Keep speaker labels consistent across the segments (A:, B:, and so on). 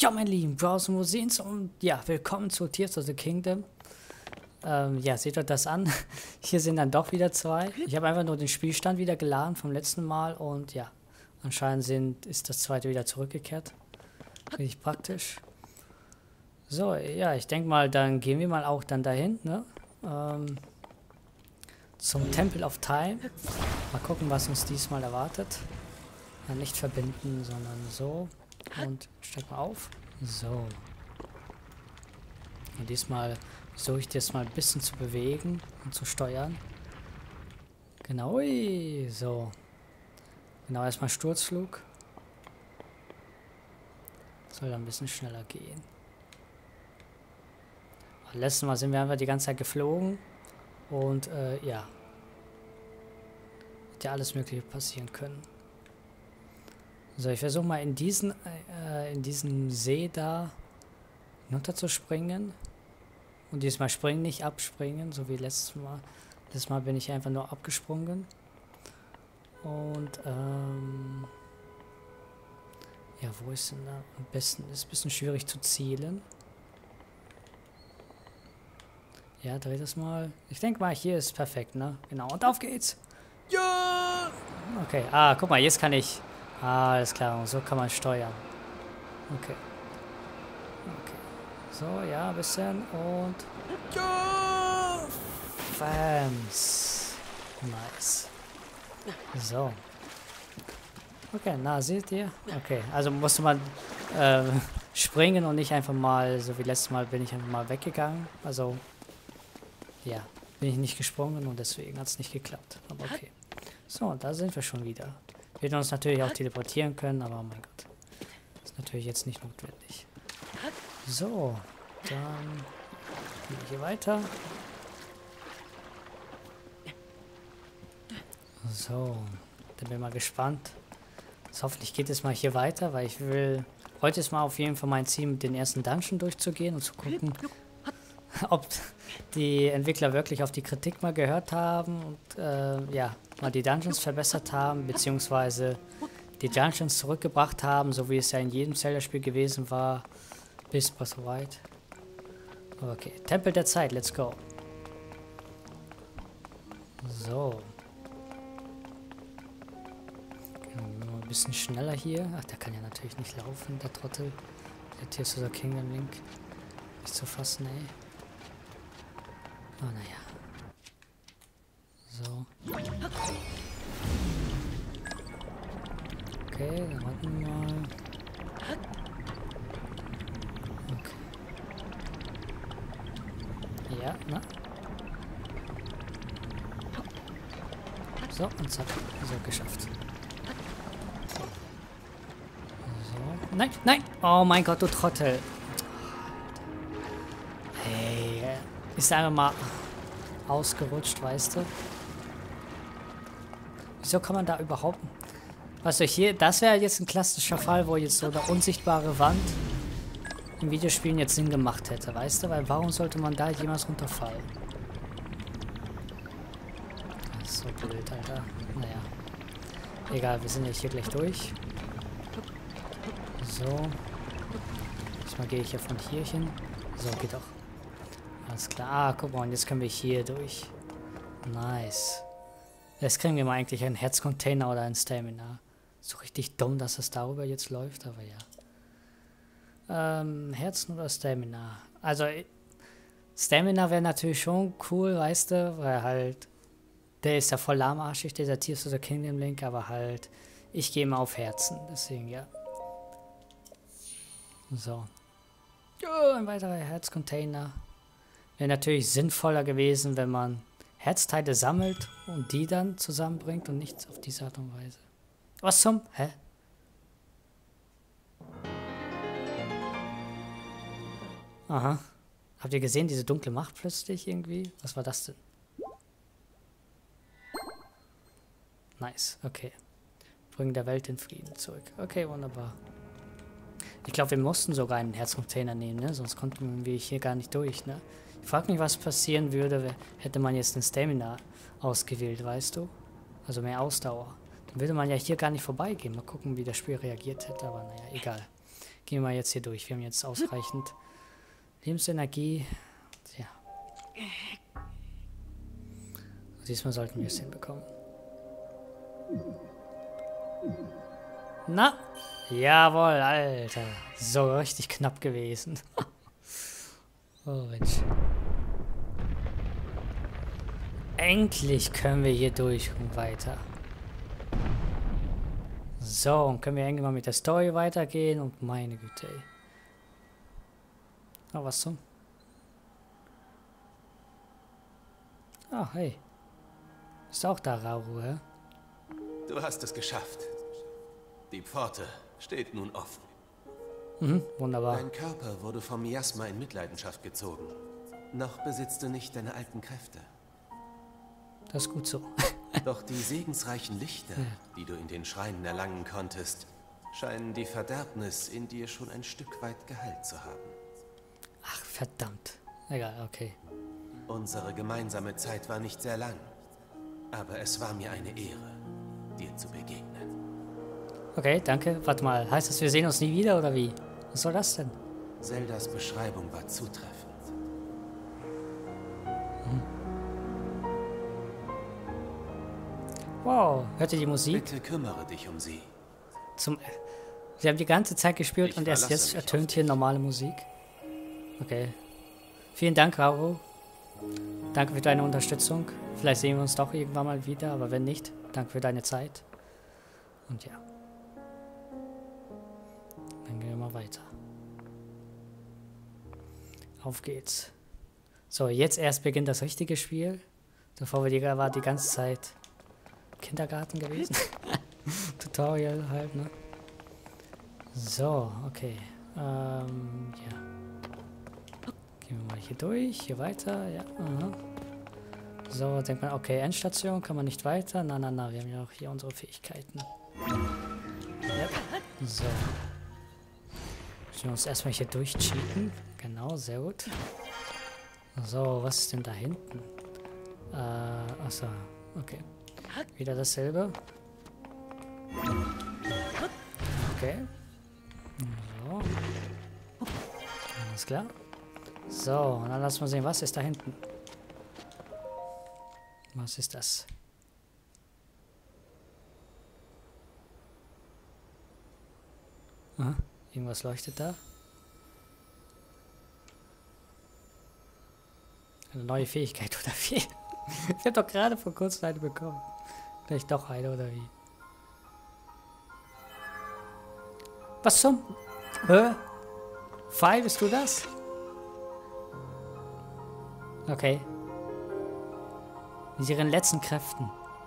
A: Ja, mein Lieben, Browsen Musins und ja, willkommen zu Tears of the Kingdom. Ja, seht euch das an. Hier sind dann doch wieder zwei. Ich habe einfach nur den Spielstand wieder geladen vom letzten Mal und ja, anscheinend ist das zweite wieder zurückgekehrt. Richtig praktisch. So, ja, ich denke mal, dann gehen wir mal auch dann dahin, ne? Zum Temple of Time. Mal gucken, was uns diesmal erwartet. Ja, nicht verbinden, sondern so. Und steig mal auf. So. Und diesmal versuche ich das mal ein bisschen zu bewegen und zu steuern. Genau, ui, so. Genau, erstmal Sturzflug. Soll dann ein bisschen schneller gehen. Letztes Mal sind wir einfach die ganze Zeit geflogen. Und ja. Hätte ja alles Mögliche passieren können. So, ich versuche mal in diesen See da hinunterzuspringen. Und diesmal springen, nicht abspringen, so wie letztes Mal. Letztes Mal bin ich einfach nur abgesprungen. Und, ja, wo ist denn da am besten? Ist ein bisschen schwierig zu zielen. Ja, dreh das mal. Ich denke mal, hier ist perfekt, ne? Genau, und auf geht's! Ja! Okay, guck mal, jetzt kann ich... alles klar, und so kann man steuern. Okay. Okay. So, ja, ein bisschen und... Ja! Fams. Nice. So. Okay, na, seht ihr? Okay, also musste man springen und nicht einfach mal, so wie letztes Mal bin ich einfach mal weggegangen. Also, ja, bin ich nicht gesprungen und deswegen hat es nicht geklappt. Aber okay. So, und da sind wir schon wieder. Wir hätten uns natürlich auch teleportieren können, aber mein Gott. Ist natürlich jetzt nicht notwendig. So, dann gehen wir hier weiter. So, dann bin ich mal gespannt. Also hoffentlich geht es mal hier weiter, weil ich will... Heute ist mal auf jeden Fall mein Ziel, den ersten Dungeon durchzugehen und zu gucken, ob die Entwickler wirklich auf die Kritik mal gehört haben und ja, mal die Dungeons verbessert haben, beziehungsweise die Dungeons zurückgebracht haben, so wie es ja in jedem Zelda-Spiel gewesen war, bis Breath of the Wild. Okay, Tempel der Zeit, let's go. So. Nur ein bisschen schneller hier. Ach, der kann ja natürlich nicht laufen, der Trottel. Der Tears of the Kingdom Link. Nicht zu fassen, ey. Oh, naja. So. Okay, dann warten wir mal. Okay. Ja, na. So, und zack. So, geschafft. So. Nein, nein! Oh mein Gott, du Trottel. Hey, ist einfach mal ausgerutscht, weißt du? Wieso kann man da überhaupt... Weißt du, hier, das wäre jetzt ein klassischer Fall, wo jetzt so eine unsichtbare Wand im Videospielen jetzt Sinn gemacht hätte, weißt du? Weil warum sollte man da jemals runterfallen? Das ist so blöd, Alter. Naja. Egal, wir sind ja hier gleich durch. So. Diesmal gehe ich ja von hier hin. So, geht doch. Alles klar. Guck mal, und jetzt können wir hier durch. Nice. Jetzt kriegen wir mal eigentlich einen Herzcontainer oder einen Stamina. So richtig dumm, dass es darüber jetzt läuft, aber ja. Herzen oder Stamina? Also, Stamina wäre natürlich schon cool, weißt du, weil halt, der ist ja voll lahmarschig, dieser Tears of the Kingdom Link, aber halt, ich gehe mal auf Herzen, deswegen ja. So. Oh, ein weiterer Herzcontainer. Wäre natürlich sinnvoller gewesen, wenn man Herzteile sammelt und die dann zusammenbringt und nichts auf diese Art und Weise. Was zum? Hä? Aha. Habt ihr gesehen, diese dunkle Macht plötzlich irgendwie? Was war das denn? Nice, okay. Bringen der Welt den Frieden zurück. Okay, wunderbar. Ich glaube, wir mussten sogar einen Herzcontainer nehmen, ne? Sonst konnten wir hier gar nicht durch, ne? Ich frage mich, was passieren würde, hätte man jetzt den Stamina ausgewählt, weißt du? Also mehr Ausdauer. Dann würde man ja hier gar nicht vorbeigehen. Mal gucken, wie das Spiel reagiert hätte, aber naja, egal. gehen wir jetzt hier durch. Wir haben jetzt ausreichend Lebensenergie. Ja. Diesmal sollten wir es hinbekommen. Na? Jawohl, Alter. So richtig knapp gewesen. Oh, Mensch. Endlich können wir hier durch und weiter. So, und können wir irgendwann mal mit der Story weitergehen und meine Güte, ey. Oh, was zum? Ah, hey. Ist auch da, Rauru, hä?
B: Du hast es geschafft. Die Pforte steht nun offen.
A: Mhm, wunderbar.
B: Dein Körper wurde vom Miasma in Mitleidenschaft gezogen. Noch besitzt du nicht deine alten Kräfte.
A: Das ist gut so.
B: Doch die segensreichen Lichter, die du in den Schreinen erlangen konntest, scheinen die Verderbnis in dir schon ein Stück weit geheilt zu haben.
A: Ach, verdammt. Egal, okay.
B: Unsere gemeinsame Zeit war nicht sehr lang, aber es war mir eine Ehre, dir zu begegnen.
A: Okay, danke. Warte mal, heißt das, wir sehen uns nie wieder oder wie? Was soll das denn?
B: Zeldas Beschreibung war zutreffend.
A: Wow, hört ihr die Musik?
B: Bitte kümmere dich um sie.
A: Wir haben die ganze Zeit gespielt
B: Ich
A: und erst
B: verlasse
A: jetzt
B: mich
A: ertönt
B: auf
A: hier
B: dich.
A: normale Musik. Okay. Vielen Dank, Rauru. Danke für deine Unterstützung. Vielleicht sehen wir uns doch irgendwann mal wieder, aber wenn nicht, danke für deine Zeit. Und ja. Dann gehen wir mal weiter. Auf geht's. So, jetzt erst beginnt das richtige Spiel. Davor war die ganze Zeit Kindergarten gewesen. Tutorial halt, ne? So, okay. Ja. Gehen wir mal hier durch, hier weiter, ja. Aha. So, denkt man, okay, Endstation, kann man nicht weiter. Na, wir haben ja auch hier unsere Fähigkeiten. Ja. So. Müssen wir uns erstmal hier durchcheaten. Genau, sehr gut. So, was ist denn da hinten? Achso, okay. Wieder dasselbe. Okay. So. Alles klar. So, und dann lassen wir sehen, was ist da hinten. Was ist das? Aha, irgendwas leuchtet da. Eine neue Fähigkeit oder wie? Ich habe doch gerade vor kurzem eine bekommen. Vielleicht doch eine oder wie? Was zum? Hä? Pfeil, bist du das? Okay. Mit ihren letzten Kräften.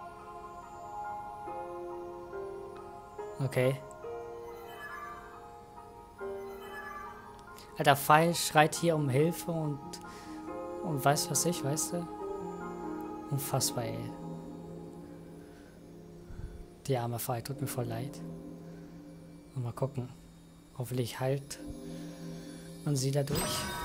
A: Okay. Alter, Pfeil schreit hier um Hilfe und weiß was ich, weißt du? Unfassbar, ey. Die arme Pfeil, tut mir voll leid. Und mal gucken. Hoffentlich heilt man sie dadurch.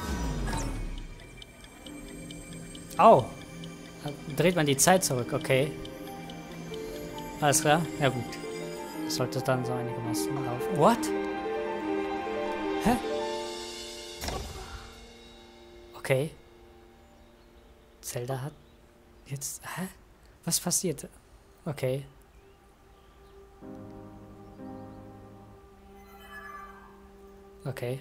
A: Au! Da dreht man die Zeit zurück, okay. Alles klar? Ja gut. Das sollte dann so einigermaßen laufen. What? Hä? Okay. Zelda hat jetzt... Hä? Was passiert? Okay. Okay.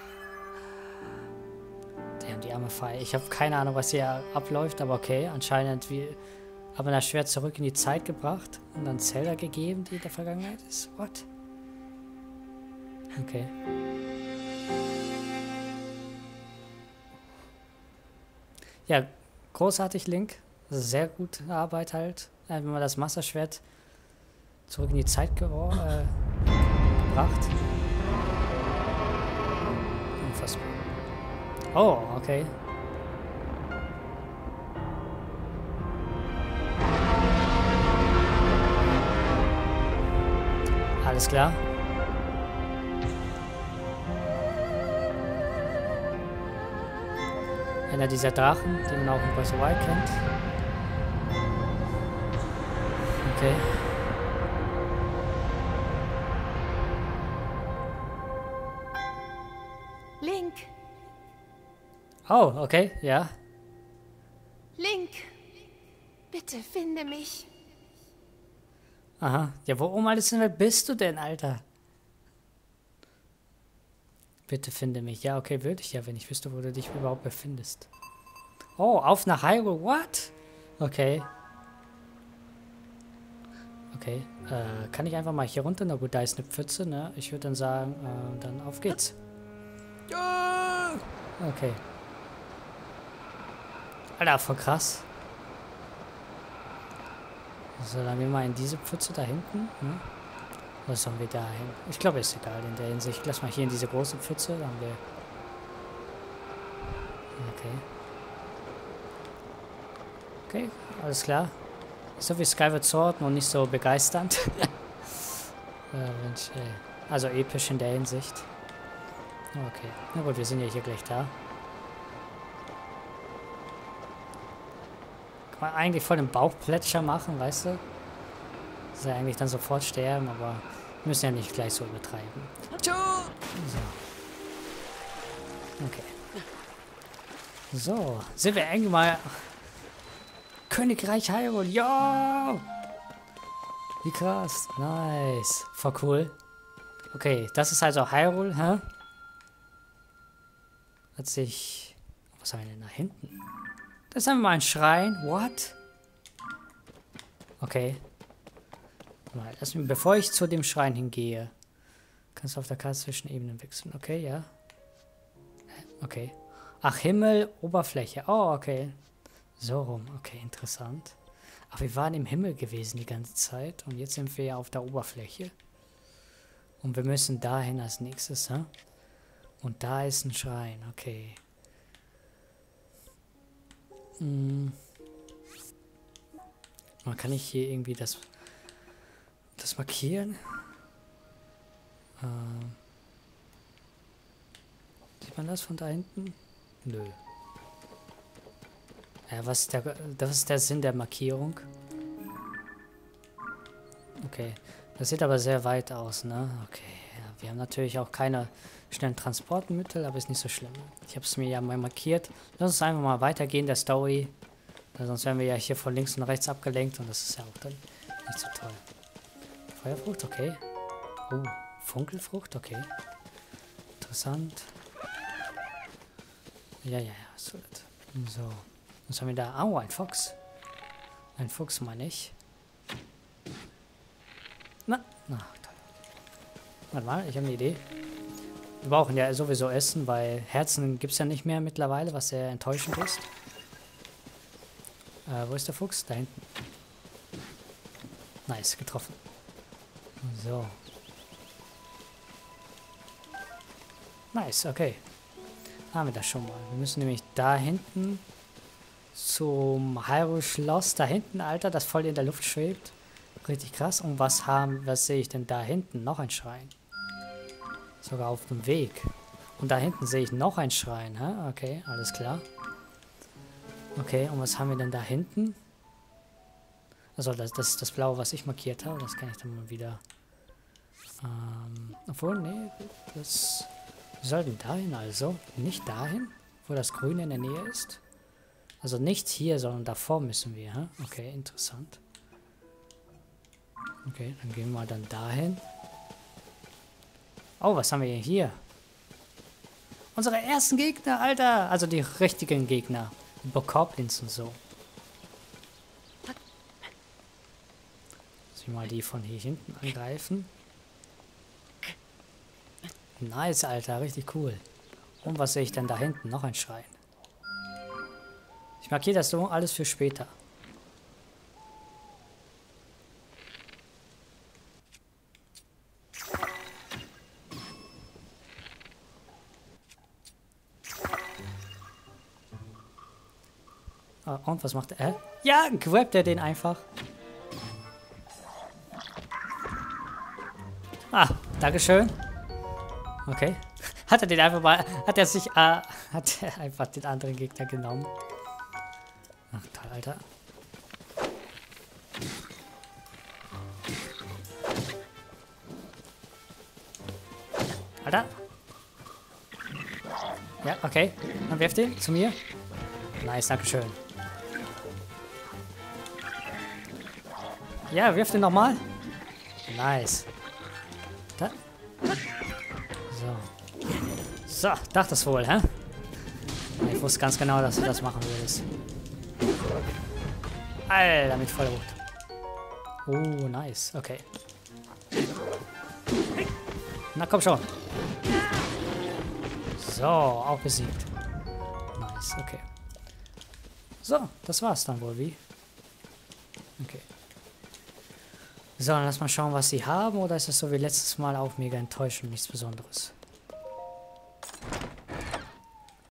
A: Damn, die arme Pfeil. Ich habe keine Ahnung, was hier abläuft, aber okay. Anscheinend haben wir das Schwert zurück in die Zeit gebracht und dann Zelda gegeben, die in der Vergangenheit ist. What? Okay. Ja, großartig, Link. Sehr gute Arbeit halt. Wenn man das Master-Schwert zurück in die Zeit gebracht. Unfassbar. Oh, okay. Alles klar. Einer dieser Drachen, die man auch in Breath of the Wild kennt. Okay.
C: Link,
A: Oh, okay, ja.
C: Link, bitte finde mich.
A: Aha. Ja, wo um alles in der Welt bist du denn, Alter? Bitte finde mich. Ja, okay, würde ich ja, wenn ich wüsste, wo du dich überhaupt befindest. Oh, auf nach Hyrule. What? Okay. Okay. Kann ich einfach mal hier runter? Na gut, da ist eine Pfütze, ne? Ich würde dann sagen, dann auf geht's. Okay. Alter, voll krass. So, dann gehen wir mal in diese Pfütze da hinten. Ne? Was sollen wir da hin? Ich glaube, ist egal in der Hinsicht. Lass mal hier in diese große Pfütze. Dann haben wir... Okay. Okay, alles klar. So wie Skyward Sword, noch nicht so begeisternd. Mensch, also episch in der Hinsicht. Okay. Na gut, wir sind ja hier gleich da. Kann man eigentlich voll den Bauchplätscher machen, weißt du? Dass er eigentlich dann sofort sterben, aber wir müssen ja nicht gleich so übertreiben. So. Okay. So, sind wir eigentlich mal Königreich Hyrule. Ja! Wie krass. Nice. Voll cool. Okay, das ist also Hyrule, hä? Hat sich... Was haben wir denn da hinten? Das haben wir mal ein Schrein. What? Okay. Mal, bevor ich zu dem Schrein hingehe, kannst du auf der Karte zwischen Ebenen wechseln. Okay, ja. Okay. Ach, Himmel, Oberfläche. Oh, okay. So rum. Okay, interessant. Ach, wir waren im Himmel gewesen die ganze Zeit. Und jetzt sind wir ja auf der Oberfläche. Und wir müssen dahin als nächstes, hä? Und da ist ein Schrein. Okay. Man kann ich hier irgendwie das markieren? Sieht man das von da hinten? Nö. Ja, das ist der Sinn der Markierung. Okay. Das sieht aber sehr weit aus, ne? Okay. Ja, wir haben natürlich auch keine schnellen Transportmittel, aber ist nicht so schlimm. Ich habe es mir ja mal markiert. Lass uns einfach mal weitergehen, der Story. Weil sonst werden wir ja hier von links und rechts abgelenkt und das ist ja auch dann nicht so toll. Feuerfrucht, okay. Oh, Funkelfrucht, okay. Interessant. Ja, so. So. Was haben wir da? Oh, ein Fuchs. Ein Fuchs meine ich. Na, toll. Warte mal, ich habe eine Idee. Wir brauchen ja sowieso Essen, weil Herzen gibt es ja nicht mehr mittlerweile, was sehr enttäuschend ist. Wo ist der Fuchs? Da hinten. Nice, getroffen. So. Nice, okay. Haben wir das schon mal. Wir müssen nämlich da hinten zum Hyrule Schloss. Da hinten, Alter, das voll in der Luft schwebt. Richtig krass. Und was sehe ich denn da hinten? Noch ein Schrein. Sogar auf dem Weg. Und da hinten sehe ich noch ein Schrein. Hä? Okay, alles klar. Okay, und was haben wir denn da hinten? Also das ist das Blaue, was ich markiert habe. Das kann ich dann mal wieder... obwohl, nee, das... Wir sollten dahin also. Nicht dahin, wo das Grüne in der Nähe ist. Also nicht hier, sondern davor müssen wir. Hä? Okay, interessant. Okay, dann gehen wir dann dahin. Oh, was haben wir hier? Unsere ersten Gegner, Alter! Also die richtigen Gegner. Die Bokoblins und so. Lass mich mal die von hier hinten angreifen. Nice, Alter. Richtig cool. Und was sehe ich denn da hinten? Noch ein Schrein. Ich markiere das so alles für später. Und was macht er? Ja, grabbt er den einfach. Ah, dankeschön. Okay. Hat er den einfach mal... Hat er einfach den anderen Gegner genommen. Ach, toll, Alter. Ja, okay. Dann wirft ihn zu mir. Nice, dankeschön. Ja, wirft ihn nochmal. Nice. Da. So. So, dachte es wohl, hä? Ich wusste ganz genau, dass du das machen würdest. Alter, mit voller Wucht. Oh, nice. Okay. Na, komm schon. So, auch besiegt. Nice, okay. So, das war's dann wohl, wie? Okay. So, dann lass mal schauen, was sie haben. Oder ist das so wie letztes Mal auch mega enttäuschend, nichts Besonderes?